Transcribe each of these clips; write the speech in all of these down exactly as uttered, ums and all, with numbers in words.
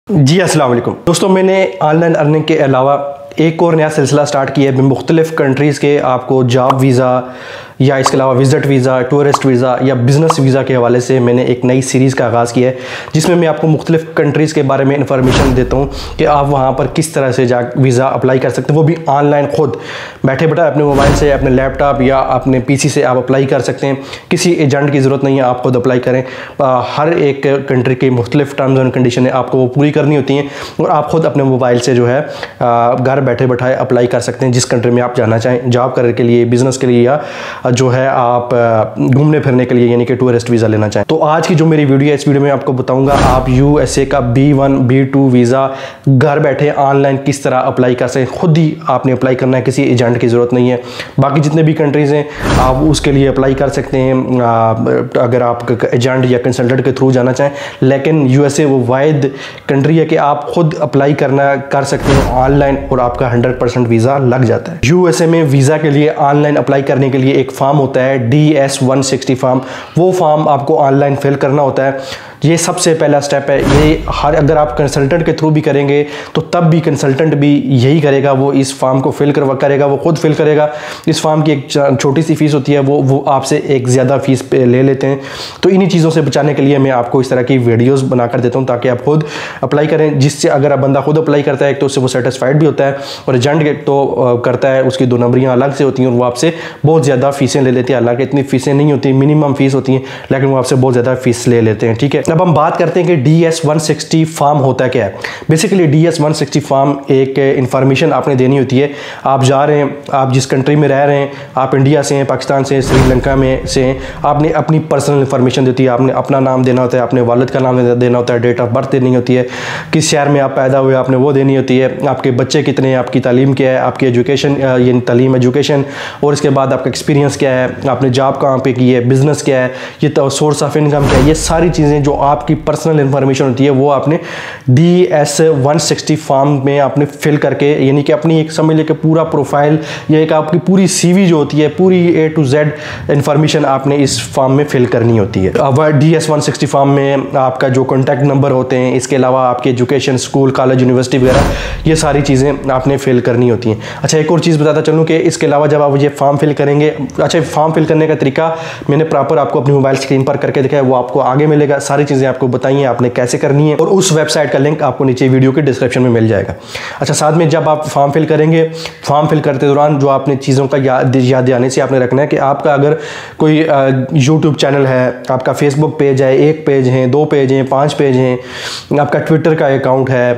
जी अस्सलाम वालेकुम दोस्तों, मैंने ऑनलाइन अर्निंग के अलावा एक और नया सिलसिला स्टार्ट किया है। मुख्तलिफ़ कंट्रीज़ के आपको जॉब वीज़ा या इसके अलावा विज़िट वीज़ा, टूरिस्ट वीज़ा या बिज़नेस वीज़ा के हवाले से मैंने एक नई सीरीज़ का आगाज़ किया है, जिसमें मैं आपको मुख्तलिफ़ कंट्रीज़ के बारे में इंफॉर्मेशन देता हूँ कि आप वहाँ पर किस तरह से जा वीज़ा अप्लाई कर सकते हैं, वो भी ऑनलाइन खुद बैठे बैठे अपने मोबाइल से, अपने लैपटॉप या अपने पीसी से आप अप्लाई कर सकते हैं। किसी एजेंट की ज़रूरत नहीं है, आप खुद अप्लाई करें। हर एक कंट्री के मुख्तलिफ़ टर्म्स एंड कंडीशन है, आपको वो पूरी करनी होती हैं और आप खुद अपने मोबाइल से जो है घर बैठे बैठाए अप्लाई कर सकते हैं जिस कंट्री में आप जाना चाहें, जॉब करने के लिए, बिज़नेस के लिए या जो है आप घूमने फिरने के लिए, यानी कि टूरिस्ट वीज़ा लेना चाहें। तो आज की जो मेरी वीडियो है, इस वीडियो में आपको बताऊंगा आप यूएसए का B one B two visa घर बैठे ऑनलाइन किस तरह अप्लाई कर सकते हैं। खुद ही आपने अप्लाई करना है, किसी एजेंट की ज़रूरत नहीं है। बाकी जितने भी कंट्रीज़ हैं आप उसके लिए अप्लाई कर सकते हैं अगर आप एजेंट या कंसल्टेंट के थ्रू जाना चाहें, लेकिन यूएसए वो वाहिद कंट्री है कि आप खुद अप्लाई करना कर सकते हैं ऑनलाइन और आपका हंड्रेड परसेंट वीज़ा लग जाता है। यूएसए में वीज़ा के लिए ऑनलाइन अप्लाई करने के लिए एक फॉर्म होता है D S one sixty form. वो फॉर्म आपको ऑनलाइन फिल करना होता है। ये सबसे पहला स्टेप है। ये हर अगर आप कंसल्टेंट के थ्रू भी करेंगे तो तब भी कंसल्टेंट भी यही करेगा, वो इस फॉर्म को फिल करवा करेगा, वो खुद फिल करेगा। इस फॉर्म की एक छोटी सी फीस होती है, वो वो आपसे एक ज़्यादा फीस पे ले लेते हैं। तो इन्हीं चीज़ों से बचाने के लिए मैं आपको इस तरह की वीडियोज़ बना कर देता हूँ ताकि आप खुद अप्लाई करें, जिससे अगर आप बंदा खुद अप्लाई करता है तो उससे वो सेटिस्फाइड भी होता है, और एजेंट तो करता है उसकी दो नंबरियाँ अलग से होती हैं और वो आपसे बहुत ज़्यादा फीसें ले लेते हैं। हालांकि इतनी फीसें नहीं होती, मिनिमम फीस होती हैं, लेकिन वो आपसे बहुत ज़्यादा फीस ले लेते हैं। ठीक है, अब हम बात करते हैं कि D S one sixty form होता क्या है। Basically D S one sixty form एक इंफॉर्मेशन आपने देनी होती है। आप जा रहे हैं, आप जिस कंट्री में रह रहे हैं, आप इंडिया से हैं, पाकिस्तान से, श्रीलंका में से हैं, आपने अपनी पर्सनल इंफॉर्मेशन देती है। आपने अपना नाम देना होता है, अपने वालिद का नाम देना होता है, डेट ऑफ बर्थ देनी होती है, किस शहर में आप पैदा हुए आपने वो देनी होती है, आपके बच्चे कितने हैं, आपकी तालीम क्या है, आपकी एजुकेशन ये तालीम एजुकेशन, और इसके बाद आपका एक्सपीरियंस क्या है, आपने जॉब कहाँ पे की है, बिजनेस क्या है, ये तो सोर्स ऑफ इनकम क्या है। ये सारी चीज़ें जो आपकी पर्सनल इंफॉर्मेशन होती है वो आपने D S one sixty form में आपने फिल करके, यानी कि अपनी एक समझ लेके पूरा प्रोफाइल या एक आपकी पूरी सीवी जो होती है, पूरी ए टू जेड इंफॉर्मेशन आपने इस फॉर्म में फिल करनी होती है। अब D S one sixty form में आपका जो कॉन्टैक्ट नंबर होते हैं, इसके अलावा आपकी एजुकेशन, स्कूल, कॉलेज, यूनिवर्सिटी वगैरह, ये सारी चीज़ें आपने फिल करनी होती हैं। अच्छा, एक और चीज़ बताता चलूँ कि इसके अलावा जब आप ये फॉर्म फिल करेंगे, अच्छा फॉर्म फिल करने का तरीका मैंने प्रॉपर आपको अपनी मोबाइल स्क्रीन पर करके दिखाया, वो आपको आगे मिलेगा। सारी चीज़ें आपको बताई हैं आपने कैसे करनी है, और उस वेबसाइट का लिंक आपको नीचे वीडियो के डिस्क्रिप्शन में मिल जाएगा। अच्छा, साथ में जब आप फॉर्म फिल करेंगे, फॉर्म फिल करते दौरान जो आपने चीज़ों का याद याद आने से आपने रखना है कि आपका अगर कोई यूट्यूब चैनल है, आपका फेसबुक पेज है, एक पेज है, दो पेज हैं, पाँच पेज हैं, आपका ट्विटर का अकाउंट है,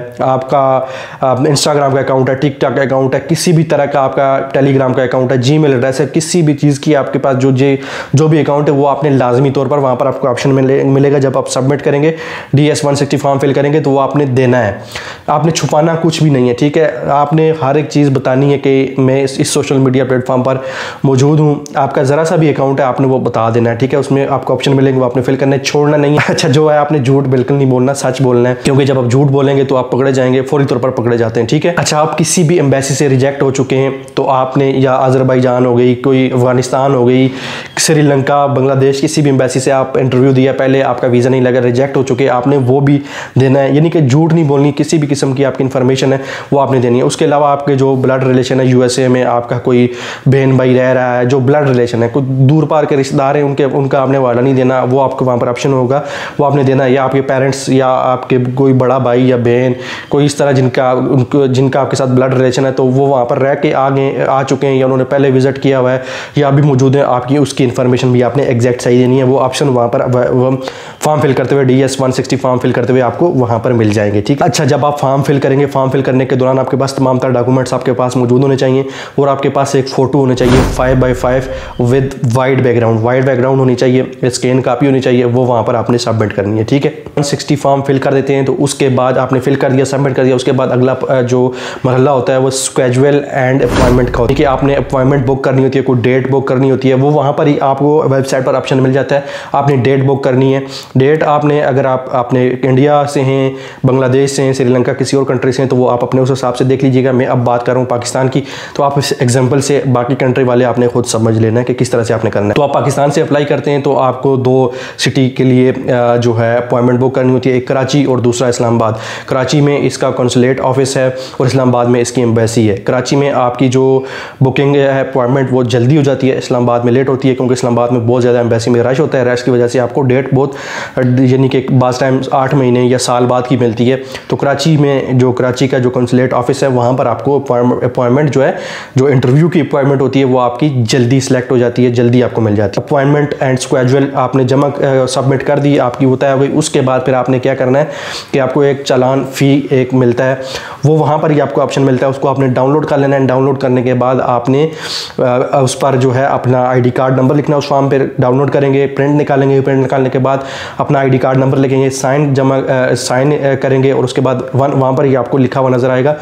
आपका इंस्टाग्राम का अकाउंट है, टिकटॉक का अकाउंट है, किसी भी तरह का आपका टेलीग्राम का अकाउंट है, जी मेल एड्रेस है, किसी भी चीज़ की आपके पास जो जे जो भी अकाउंट है वो आपने लाजमी तौर पर वहाँ पर आपको ऑप्शन मिले मिलेगा। जब आप सबमिट करेंगे, D S one sixty form fill करेंगे तो वो आपने देना है, आपने छुपाना कुछ भी नहीं है। ठीक है, आपने हर एक चीज़ बतानी है कि मैं इस, इस सोशल मीडिया प्लेटफॉर्म पर मौजूद हूँ। आपका ज़रा सा भी अकाउंट है आपने वो बता देना है। ठीक है, उसमें आपको ऑप्शन मिलेंगे, वो आपने फिल करना है, छोड़ना नहीं है। अच्छा, जो है आपने झूठ बिल्कुल नहीं बोलना, सच बोलना है, क्योंकि जब आप झूठ बोलेंगे तो आप पकड़े जाएंगे, फौरी तौर पर पकड़े जाते हैं। ठीक है, अच्छा, आप किसी भी एम्बेसी से रिजेक्ट हो चुके हैं तो आपने, या अजरबैजान हो गई, कोई अफगानिस्तान हो गई, श्रीलंका, बांग्लादेश, किसी भी एम्बेसी से आप इंटरव्यू दिया, पहले आपका वीज़ा नहीं लगा, रिजेक्ट हो चुके, आपने वो भी देना है। यानी कि झूठ नहीं बोलनी, किसी भी किस्म की आपकी इन्फॉर्मेशन है वो आपने देनी है। उसके अलावा आपके जो ब्लड रिलेशन है, यूएसए में आपका कोई बहन भाई रह रहा है, जो ब्लड रिलेशन है, कोई दूर पार के रिश्तेदार हैं, उनके उनका आपने वादा नहीं देना, वो आपको वहाँ पर ऑप्शन होगा, वो आपने देना है। या आपके पेरेंट्स या आपके कोई बड़ा भाई या बहन, कोई इस तरह जिनका उनको जिनका आपके साथ ब्लड रिलेशन है, तो वो वहाँ पर रह के आगे आ चुके हैं या उन्होंने पहले विजिट किया हुआ है या अभी मौजूद है, आपकी उसकी इन्फॉर्मेशन भी आपने एग्जैक्ट सही देनी है। वो ऑप्शन वहाँ पर फॉर्म फिल करते हुए, D S one sixty form fill करते हुए आपको वहाँ पर मिल जाएंगे। ठीक है, अच्छा, जब आप फॉर्म फिल करेंगे, फॉर्म फिल करने के दौरान आपके पास तमाम तरह डॉक्यूमेंट्स आपके पास मौजूद होने चाहिए, और आपके पास एक फ़ोटो होनी चाहिए five by five with white background, white background होनी चाहिए, स्कैन कापी होनी चाहिए, वो वहाँ पर आपने सबमिट करनी है। ठीक है, वन सिक्सटी फॉर्म फिल कर देते हैं तो उसके बाद आपने फिल कर दिया, सबमिट कर दिया, उसके बाद अगला जो मरहला होता है वो स्केजुअल एंड अपॉइंटमेंट का होता है कि आपने अपॉइंटमेंट बुक करनी होती है, कोई डेट बुक करनी होती है, वो वहाँ पर ही आपको वेबसाइट पर ऑप्शन मिल जाता है। आपने डेट बुक करनी है, डेट स्टेट आपने, अगर आप अपने इंडिया से हैं, बांग्लादेश से हैं, श्रीलंका किसी और कंट्री से हैं, तो वो आप अपने उस हिसाब से देख लीजिएगा। मैं अब बात कर रहा हूँ पाकिस्तान की, तो आप इस एग्जाम्पल से बाकी कंट्री वाले आपने खुद समझ लेना है कि किस तरह से आपने करना है। तो आप पाकिस्तान से अप्लाई करते हैं तो आपको दो सिटी के लिए जो है अपॉइंटमेंट बुक करनी होती है, एक कराची और दूसरा इस्लामाबाद। कराची में इसका कौंसलेट ऑफिस है और इस्लामाबाद में इसकी एम्बेसी है। कराची में आपकी जो बुकिंग है अपॉइंटमेंट वो जल्दी हो जाती है, इस्लामाबाद में लेट होती है, क्योंकि इस्लामाबाद में बहुत ज़्यादा एम्बेसी में रश होता है। रश की वजह से आपको डेट बहुत यानी कि बाज़ टाइम आठ महीने या साल बाद की मिलती है। तो कराची में जो कराची का जो कौंसलेट ऑफिस है वहाँ पर आपको अपॉइंटमेंट जो है, जो इंटरव्यू की अपॉइंटमेंट होती है वो आपकी जल्दी सेलेक्ट हो जाती है, जल्दी आपको मिल जाती है। अपॉइंटमेंट एंड स्केड्यूल आपने जमा सबमिट कर दी, आपकी वो तय हो गई। उसके बाद फिर आपने क्या करना है कि आपको एक चालान फ़ी एक मिलता है, वो वहाँ पर ही आपको ऑप्शन मिलता है, उसको आपने डाउनलोड कर लेना है। डाउनलोड करने के बाद आपने उस पर जो है अपना आईडी कार्ड नंबर लिखना, उस फॉर्म पर डाउनलोड करेंगे, प्रिंट निकालेंगे, प्रिंट निकालने के बाद अपना आईडी कार्ड नंबर लिखेंगे, साइन जमा साइन करेंगे और उसके बाद वन वहाँ पर ही आपको लिखा हुआ नज़र आएगा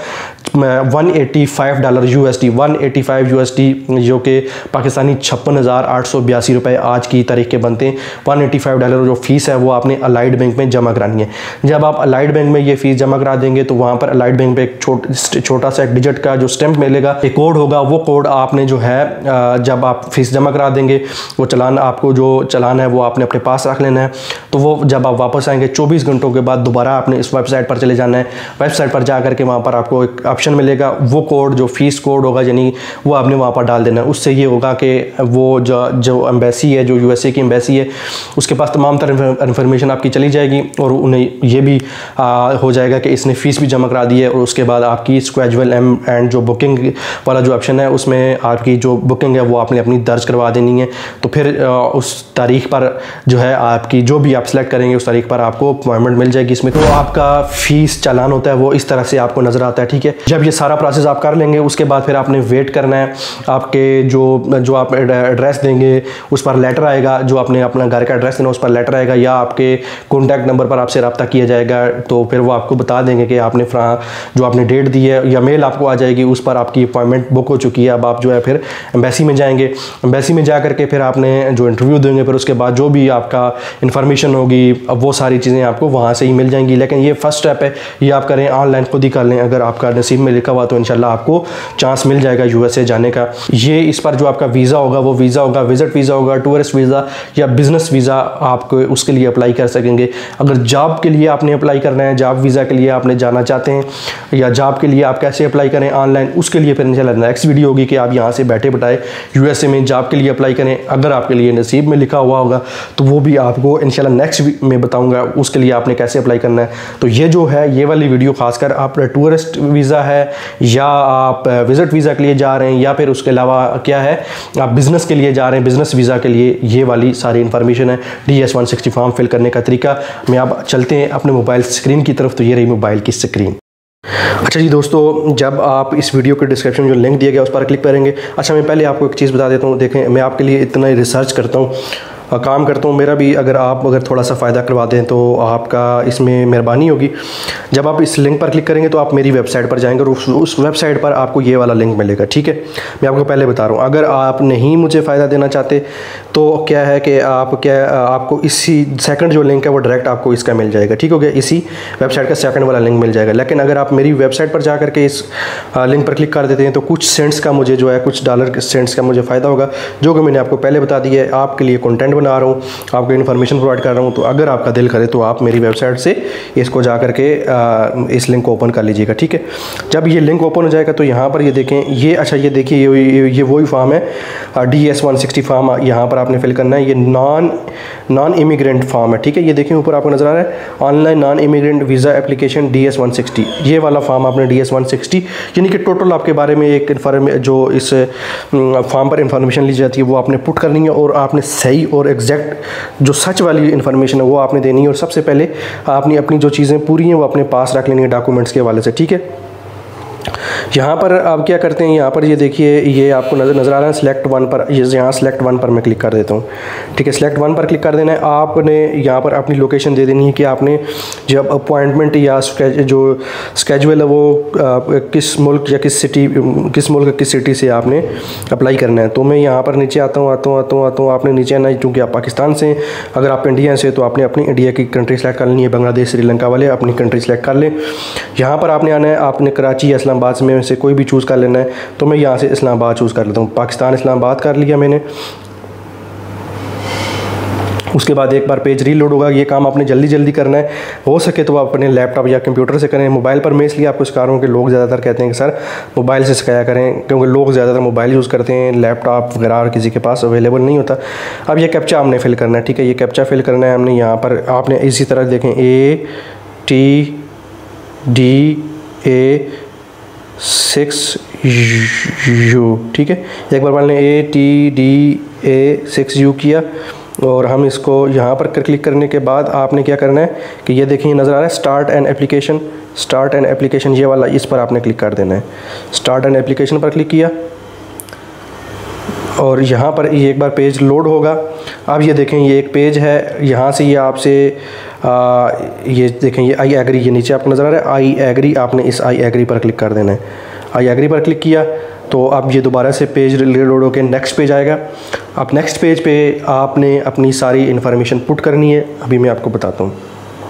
वन एटी फाइव डॉलर यू एस डी, वन एटी फाइव यू एस डी जो कि पाकिस्तानी छप्पन हज़ार आठ सौ बयासी रुपये आज की तारीख के बनते हैं। वन एटी फाइव डॉलर जो फीस है वो आपने अलाइड बैंक में जमा करानी है। जब आप अलाइड बैंक में ये फीस जमा करा देंगे तो वहाँ पर अलाइड बैंक पे एक छोट छोटा सा एक डिजिट का जो स्टैंप मिलेगा, एक कोड होगा, वो कोड आपने जो है जब आप फीस जमा करा देंगे वो चालान आपको जो चालान है वो आपने अपने पास रख लेना है। तो वो जब आप वापस आएंगे चौबीस घंटों के बाद दोबारा आपने इस वेबसाइट पर चले जाना है। वेबसाइट पर जा करके वहाँ पर आपको एक ऑप्शन मिलेगा, वो कोड जो फीस कोड होगा यानी वो आपने वहाँ पर डाल देना है। उससे ये होगा कि वो जो जो एम्बेसी है, जो यूएसए की एम्बेसी है, उसके पास तमाम तरह इन्फॉर्मेशन आपकी चली जाएगी और उन्हें ये भी आ, हो जाएगा कि इसने फ़ीस भी जमा करा दी है। और उसके बाद आपकी स्केड्यूल एम एंड जो बुकिंग वाला जो ऑप्शन है उसमें आपकी जो बुकिंग है वो आपने अपनी दर्ज करवा देनी है। तो फिर आ, उस तारीख पर जो है आपकी जो भी आप सेलेक्ट करेंगे उस तारीख पर आपको अपॉइंटमेंट मिल जाएगी। इसमें तो आपका फ़ीस चालान होता है वो इस तरह से आपको नज़र आता है, ठीक है। जब ये सारा प्रोसेस आप कर लेंगे उसके बाद फिर आपने वेट करना है। आपके जो जो आप एड्रेस देंगे उस पर लेटर आएगा, जो आपने अपना घर का एड्रेस देना उस पर लेटर आएगा, या आपके कॉन्टैक्ट नंबर पर आपसे रब्ता किया जाएगा। तो फिर वो आपको बता देंगे कि आपने जो आपने डेट दी है, या मेल आपको आ जाएगी उस पर आपकी अपॉइंटमेंट बुक हो चुकी है। अब आप जो है फिर एम्बेसी में जाएंगे, एम्बेसी में जा करके फिर आपने जो इंटरव्यू देंगे, फिर उसके बाद जो भी आपका इन्फॉर्मेशन होगी अब वो सारी चीज़ें आपको वहाँ से ही मिल जाएंगी। लेकिन ये फर्स्ट स्टेप है, ये आप करें ऑनलाइन खुद ही कर लें। अगर आपका नसीब में लिखा हुआ तो इंशाल्लाह आपको चांस मिल जाएगा यूएसए जाने का। ये इस पर जो आपका वीज़ा होगा वो वीज़ा होगा विजिट वीज़ा होगा, टूरिस्ट वीज़ा या बिजनेस वीज़ा आपको उसके लिए अप्लाई कर सकेंगे। अगर जॉब के लिए आपने अप्लाई करना है, जॉब वीज़ा के लिए आपने जाना चाहते हैं, या जॉब के लिए आप कैसे अप्लाई करें ऑनलाइन, उसके लिए फिर इंशाल्लाह नेक्स्ट वीडियो होगी कि आप यहाँ से बैठे बैठाए यूएसए में जॉब के लिए अप्लाई करें। अगर आपके लिए नसीब में लिखा हुआ होगा तो वो भी आपको इंशाल्लाह नेक्स्ट में बताऊँगा उसके लिए आपने कैसे अप्लाई करना है। तो ये जो है ये वाली वीडियो खासकर आप टूरिस्ट वीज़ा है या आप विजिट वीज़ा के लिए जा रहे हैं, या फिर उसके अलावा क्या है आप बिज़नेस के लिए जा रहे हैं, बिज़नेस वीज़ा के लिए, ये वाली सारी इन्फॉर्मेशन है। D S one sixty form fill करने का तरीका मैं अब चलते हैं अपने मोबाइल स्क्रीन की तरफ। तो ये रही मोबाइल की स्क्रीन। अच्छा जी दोस्तों, जब आप इस वीडियो के डिस्क्रिप्शन जो लिंक दिया गया उस पर क्लिक करेंगे। अच्छा मैं पहले आपको एक चीज़ बता देता हूँ, देखें मैं आपके लिए इतना ही रिसर्च करता हूँ, काम करता हूँ, मेरा भी अगर आप अगर थोड़ा सा फ़ायदा करवा दें तो आपका इसमें मेहरबानी होगी। जब आप इस लिंक पर क्लिक करेंगे तो आप मेरी वेबसाइट पर जाएंगे और उस, उस वेबसाइट पर आपको ये वाला लिंक मिलेगा, ठीक है। मैं आपको पहले बता रहा हूँ, अगर आप नहीं मुझे फ़ायदा देना चाहते तो क्या है कि आप क्या आपको इसी सेकंड जो लिंक है वो डायरेक्ट आपको इसका मिल जाएगा, ठीक हो गया, इसी वेबसाइट का सेकंड वाला लिंक मिल जाएगा। लेकिन अगर आप मेरी वेबसाइट पर जा करके इस लिंक पर क्लिक कर देते हैं तो कुछ सेंट्स का मुझे जो है कुछ डॉलर सेंट्स का मुझे फ़ायदा होगा, जो कि मैंने आपको पहले बता दिया है। आपके लिए कंटेंट बना रहा हूँ, आपको इन्फॉर्मेशन प्रोवाइड कर रहा हूँ। तो अगर आपका दिल करे तो आप मेरी वेबसाइट से इसको जा करके इस लिंक को ओपन कर लीजिएगा, ठीक है। जब ये लिंक ओपन हो जाएगा तो यहाँ पर ये देखें, ये अच्छा ये देखिए ये, ये ये वही फॉर्म है D S one sixty form, यहाँ पर आपने फिल करना है। ये नॉन नॉन इमिग्रेंट फॉर्म है, ठीक है। ये देखिए ऊपर आपको नजर आ रहा है online non immigrant visa application DS S one सिक्सटी, ये वाला फॉर्म आपने डी एस वन सिक्सटी यानी कि टोटल आपके बारे में एक इन्फॉर्म जो इस फॉर्म पर इंफॉर्मेशन ली जाती है वो आपने पुट करनी है, और आपने सही और एग्जैक्ट जो सच वाली इन्फॉर्मेशन है वो आपने देनी है। और सबसे पहले आपने अपनी जो चीज़ें पूरी हैं वो अपने पास रख लेनी है डॉक्यूमेंट्स के हवाले से, ठीक है। यहाँ पर आप क्या करते हैं, यहाँ पर ये देखिए, ये आपको नज़र नज़र आ रहा है सिलेक्ट वन पर, ये यहाँ सिलेक्ट वन पर मैं क्लिक कर देता हूँ। ठीक है, सिलेक्ट वन पर क्लिक कर देना है। आपने यहाँ पर अपनी लोकेशन दे देनी है कि आपने जब अपॉइंटमेंट या जो स्केजुअल है वो किस मुल्क या किस सिटी किस मुल्क किस सिटी से आपने अप्लाई करना है। तो मैं यहाँ पर नीचे आता हूँ आता हूँ आता हूँ आता हूँ आपने नीचे आना है, क्योंकि आप पाकिस्तान से, अगर आप इंडिया से तो आपने अपनी इंडिया की कंट्री सेलेक्ट कर लेनी है। बांग्लादेश श्रीलंका वाले अपनी कंट्री सेलेक्ट कर लें। यहाँ पर आपने आना है, आपने कराची या इस्लामाबाद में से कोई भी चूज़ कर लेना है। तो मैं यहाँ से इस्लामाबाद चूज़ कर लेता हूँ, पाकिस्तान इस्लामाबाद कर लिया मैंने। उसके बाद एक बार पेज रीलोड होगा। ये काम आपने जल्दी जल्दी करना है, हो सके तो आप अपने लैपटॉप या कंप्यूटर से करें। मोबाइल पर मैं इसलिए आपको सिखा रहा हूँ कि लोग ज़्यादातर कहते हैं कि सर मोबाइल से सिखाया करें, क्योंकि लोग ज़्यादातर मोबाइल यूज़ करते हैं, लैपटॉप वगैरह और किसी के पास अवेलेबल नहीं होता। अब ये कैप्चा हमने फिल करना है। ठीक है, ये कैप्चा फिल करना है हमने। यहाँ पर आपने इसी तरह देखें, A T D A six U. ठीक है, एक बार मान लें A T D A six U किया, और हम इसको यहाँ पर क्लिक करने के बाद आपने क्या करना है कि ये देखिए नज़र आ रहा है start an application, start an application ये वाला, इस पर आपने क्लिक कर देना है। स्टार्ट एन एप्लीकेशन पर क्लिक किया, और यहाँ पर ये एक बार पेज लोड होगा। अब ये देखें, ये एक पेज है, यहाँ से ये आपसे ये देखें, ये आई एग्री, ये नीचे आपको नज़र आ रहा है आई एग्री। आपने इस आई एग्री पर क्लिक कर देना है। आई एग्री पर क्लिक किया तो अब ये दोबारा से पेज लोड होकर नेक्स्ट पेज आएगा। अब नेक्स्ट पेज पे आपने अपनी सारी इन्फॉर्मेशन पुट करनी है। अभी मैं आपको बताता हूँ।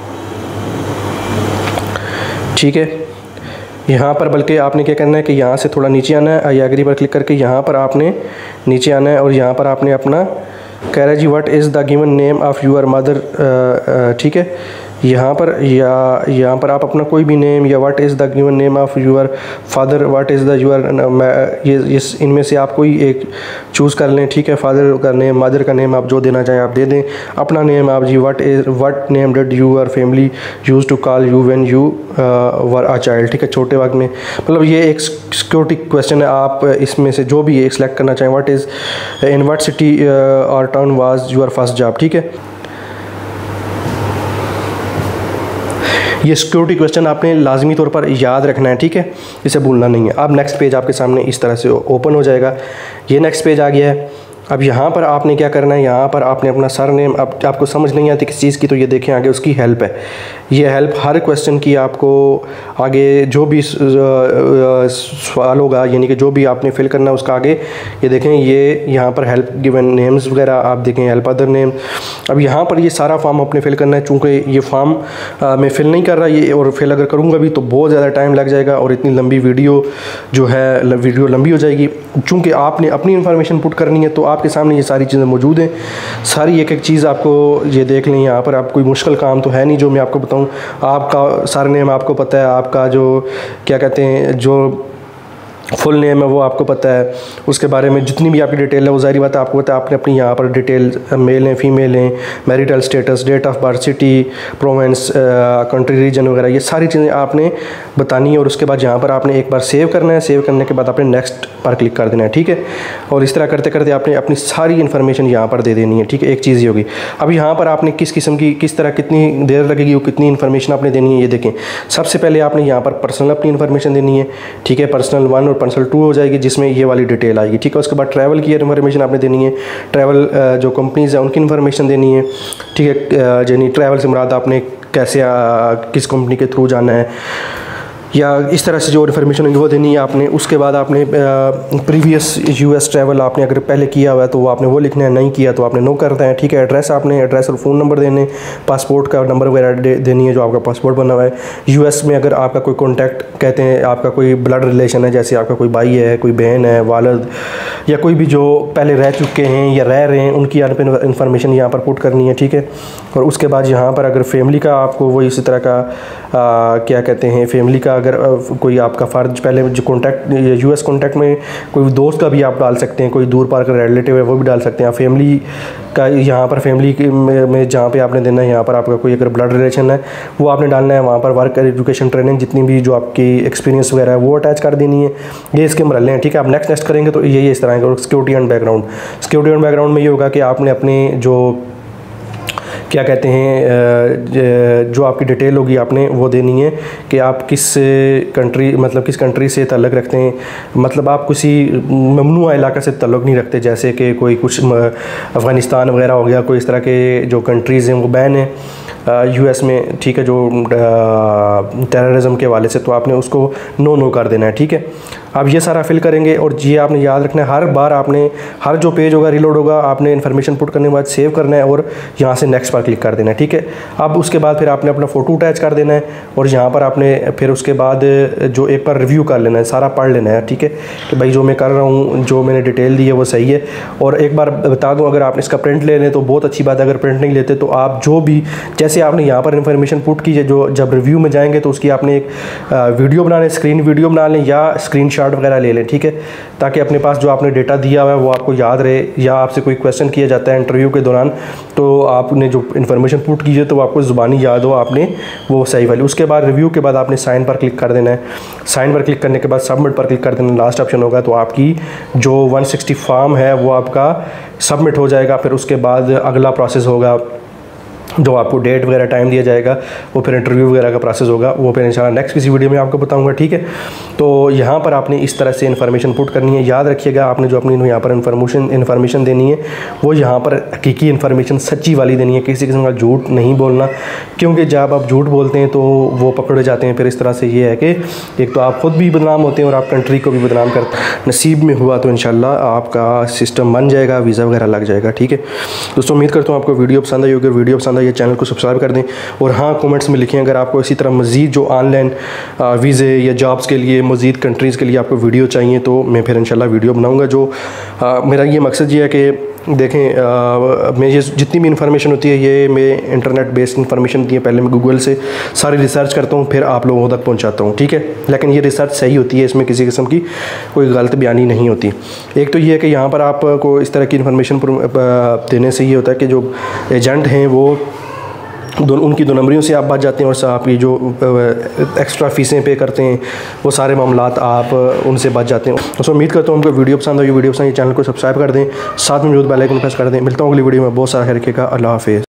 ठीक है, यहाँ पर बल्कि आपने क्या करना है कि यहाँ से थोड़ा नीचे आना है, आई एग्री पर क्लिक करके यहाँ पर आपने नीचे आना है, और यहाँ पर आपने अपना कह रहा है जी what is the given name of your mother. ठीक है, यहाँ पर या यहाँ पर आप अपना कोई भी नेम, या what is the given name of your father, what is the your, ये इस इनमें से आप कोई एक चूज़ कर लें। ठीक है, फादर का नेम, मदर का नेम आप जो देना चाहें आप दे दें। अपना नेम आप जी what is what name did your family use to call you when you were a child. ठीक है, छोटे वक्त में, मतलब ये एक सिक्योरिटी क्वेश्चन है। आप इसमें से जो भी एक सिलेक्ट करना चाहें, what is in what city और town was your first job. ठीक है, ये सिक्योरिटी क्वेश्चन आपने लाजमी तौर पर याद रखना है। ठीक है, इसे भूलना नहीं है। अब नेक्स्ट पेज आपके सामने इस तरह से ओपन हो जाएगा। ये नेक्स्ट पेज आ गया है। अब यहाँ पर आपने क्या करना है, यहाँ पर आपने अपना सर नेम, अब आपको समझ नहीं आती किस चीज़ की, तो ये देखें आगे उसकी हेल्प है। ये हेल्प हर क्वेश्चन की आपको आगे जो भी सवाल होगा, यानी कि जो भी आपने फिल करना है उसका आगे ये देखें, ये यहाँ पर हेल्प गिवन नेम्स वगैरह आप देखें, हेल्प अदर नेम। अब यहाँ पर ये सारा फॉर्म आपने फिल करना है। चूँकि ये फॉर्म मैं फिल नहीं कर रहा, ये और फिल अगर करूँगा भी तो बहुत ज़्यादा टाइम लग जाएगा, और इतनी लंबी वीडियो जो है वीडियो लंबी हो जाएगी। चूँकि आपने अपनी इन्फॉर्मेशन पुट करनी है, तो आपके सामने ये सारी चीज़ें मौजूद हैं। सारी एक एक चीज़ आपको ये देख लें। यहाँ पर आप कोई मुश्किल काम तो है नहीं जो मैं आपको बताऊँ। आपका सर नेम आपको पता है, आपका जो क्या कहते हैं जो फुल नेम है वो आपको पता है, उसके बारे में जितनी भी आपकी डिटेल है वो ज़ाहिर बात है आपको पता है। आपने अपनी यहाँ पर डिटेल मेल हैं, फीमेल हैं, marital status, date of birth, city, province, country, region वगैरह, ये सारी चीज़ें आपने बतानी है। और उसके बाद यहाँ पर आपने एक बार सेव करना है। सेव करने के बाद आपने नेक्स्ट पर क्लिक कर देना है। ठीक है, और इस तरह करते करते आपने अपनी सारी इन्फॉर्मेशन यहाँ पर दे देनी है। ठीक है, एक चीज़ ये होगी। अब यहाँ पर आपने किस किस्म की, किस तरह कितनी देर लगेगी, वो कितनी इन्फॉर्मेशन आपने देनी है, ये देखें। सबसे पहले आपने यहाँ पर पर्सनल अपनी इन्फॉर्मेशन देनी है। ठीक है, पर्सनल वन और पर्सनल टू हो जाएगी, जिसमें ये वाली डिटेल आएगी। ठीक है, उसके बाद ट्रैवल की इन्फॉर्मेशन आपने देनी है। ट्रैवल जो कंपनीज़ हैं उनकी इन्फॉर्मेशन देनी है। ठीक है, यानी ट्रैवल से मुराद आपने कैसे आ, किस कंपनी के थ्रू जाना है, या इस तरह से जो इन्फॉर्मेशन होगी वो देनी है आपने। उसके बाद आपने प्रीवियस यूएस ट्रैवल आपने अगर पहले किया हुआ है तो वो आपने वो लिखना है, नहीं किया तो आपने नो करना है। ठीक है, एड्रेस आपने एड्रेस और फ़ोन नंबर देने, पासपोर्ट का नंबर वगैरह दे, देनी है जो आपका पासपोर्ट बना हुआ है। यूएस में अगर आपका कोई कॉन्टैक्ट कहते हैं, आपका कोई ब्लड रिलेशन है, जैसे आपका कोई भाई है, कोई बहन है, वालिद, या कोई भी जो पहले रह चुके हैं या रह रहे हैं, उनकी इन्फॉर्मेशन यहाँ पर पुट करनी है। ठीक है, और उसके बाद यहाँ पर अगर फैमिली का आपको वो इसी तरह का आ, क्या कहते हैं फैमिली का अगर कोई आपका फ़र्ज पहले जो कॉन्टैक्ट यूएस कॉन्टैक्ट में कोई दोस्त का भी आप डाल सकते हैं, कोई दूर पार का रिलेटिव है वो भी डाल सकते हैं। फैमिली का यहाँ पर फैमिली में, में जहाँ पे आपने देना है, यहाँ पर आपका कोई अगर ब्लड रिलेशन है वो आपने डालना है। वहाँ पर वर्क एजुकेशन ट्रेनिंग जितनी भी जो आपकी एक्सपीरियंस वगैरह है वो अटैच कर देनी है। ये इसके मरहले हैं। ठीक है, आप नेक्स्ट नेक्स्ट करेंगे तो यही इस तरह के। और security and background, security and background में ये होगा कि आपने अपने जो क्या कहते हैं, जो आपकी डिटेल होगी आपने वो देनी है कि आप किस कंट्री मतलब किस कंट्री से ताल्लुक़ रखते हैं। मतलब आप किसी ममनुआ इलाका से ताल्लुक़ नहीं रखते, जैसे कि कोई कुछ अफ़गानिस्तान वगैरह हो गया, कोई इस तरह के जो कंट्रीज़ हैं वो बैन है यूएस में, ठीक है, जो टेररिज्म के हवाले से, तो आपने उसको नो नो कर देना है। ठीक है, आप ये सारा फिल करेंगे और ये आपने याद रखना है, हर बार आपने हर जो पेज होगा रिलोड होगा आपने इन्फॉर्मेशन पुट करने के बाद सेव करना है और यहाँ से नेक्स्ट पर क्लिक कर देना है। ठीक है, अब उसके बाद फिर आपने अपना फ़ोटो अटैच कर देना है और यहाँ पर आपने फिर उसके बाद जो एक बार रिव्यू कर लेना है, सारा पढ़ लेना है। ठीक है, कि भाई जो मैं कर रहा हूँ, जो मैंने डिटेल दी है वो सही है। और एक बार बता दूँ, अगर आप इसका प्रिंट ले लें तो बहुत अच्छी बात है, अगर प्रिंट नहीं लेते तो आप जो भी, जैसे आपने यहाँ पर इन्फॉर्मेशन पुट की है, जो जब रिव्यू में जाएंगे तो उसकी आपने एक वीडियो बना लें, स्क्रीन वीडियो बना लें या स्क्रीनशॉट वगैरह ले लें। ठीक है, ताकि अपने पास जो आपने डेटा दिया हुआ है वो आपको याद रहे, या आपसे कोई क्वेश्चन किया जाता है इंटरव्यू के दौरान तो आपने जो इन्फॉर्मेशन पुट की है तो आपको ज़ुबानी याद हो आपने वो सही वाली। उसके बाद रिव्यू के बाद आपने साइन पर क्लिक कर देना है। साइन पर क्लिक करने के बाद सबमिट पर क्लिक कर देना, लास्ट ऑप्शन होगा, तो आपकी जो वन सिक्सटी फॉर्म है वो आपका सबमिट हो जाएगा। फिर उसके बाद अगला प्रोसेस होगा, जो आपको डेट वगैरह टाइम दिया जाएगा, वो फिर इंटरव्यू वगैरह का प्रोसेस होगा, वो फिर इंशाल्लाह नेक्स्ट किसी वीडियो में आपको बताऊंगा। ठीक है, तो यहाँ पर आपने इस तरह से इन्फॉर्मेशन पुट करनी है। याद रखिएगा, आपने जो अपनी यहाँ पर इन्फॉर्मेशन इन्फॉर्मेशन देनी है वो यहाँ पर हकीकी इन्फॉर्मेशन सच्ची वाली देनी है, किसी किस्म का झूठ नहीं बोलना, क्योंकि जब आप झूठ बोलते हैं तो वो पकड़े जाते हैं। फिर इस तरह से ये है कि एक तो आप ख़ुद भी बदनाम होते हैं और आप कंट्री को भी बदनाम करते हैं। नसीब में हुआ तो इंशाल्लाह आपका सिस्टम बन जाएगा, वीज़ा वगैरह लग जाएगा। ठीक है दोस्तों, उम्मीद करता हूँ आपको वीडियो पसंद आई होगी। वीडियो पसंद ये चैनल को सब्सक्राइब कर दें और हाँ, कमेंट्स में लिखें अगर आपको इसी तरह मज़ीद जो ऑनलाइन वीज़े या जॉब्स के लिए मज़ीद कंट्रीज़ के लिए आपको वीडियो चाहिए तो मैं फिर इंशाल्लाह वीडियो बनाऊंगा। जो आ, मेरा ये मकसद ये है कि देखें, आ, मैं ये जितनी भी इंफॉर्मेशन होती है ये मैं इंटरनेट बेस्ड इंफॉर्मेशन होती है, पहले मैं गूगल से सारी रिसर्च करता हूँ फिर आप लोगों तक पहुँचाता हूँ। ठीक है, लेकिन ये रिसर्च सही होती है, इसमें किसी किस्म की कोई गलत बयानी नहीं होती। एक तो ये है कि यहाँ पर आपको इस तरह की इंफॉर्मेशन देने से ये होता है कि जो एजेंट हैं वो दो उनकी दो नंबरियों से आप बच जाते हैं और आपकी जो एक्स्ट्रा फ़ीसें पे करते हैं वो सारे मामलात आप उनसे बच जाते हैं। तो उम्मीद करता हूँ उनको वीडियो पसंद आई। वीडियो पसंद, चैनल को सब्सक्राइब कर दें, साथ में जो बेल आइकन प्रेस कर दें। मिलता हूँ अगली वीडियो में, बहुत सारा ख्याल रखिएगा। अल्लाह हाफ़िज़।